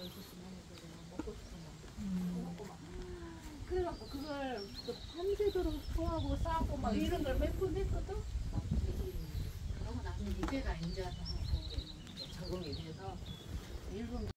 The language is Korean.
먹고 싶으면 먹고 막. 그래갖고 그걸 또 밤새도록 토하고 싸고 막 이런 걸 몇 번 했거든. 그러고 나서 이제가 이제 적응이 돼서 일본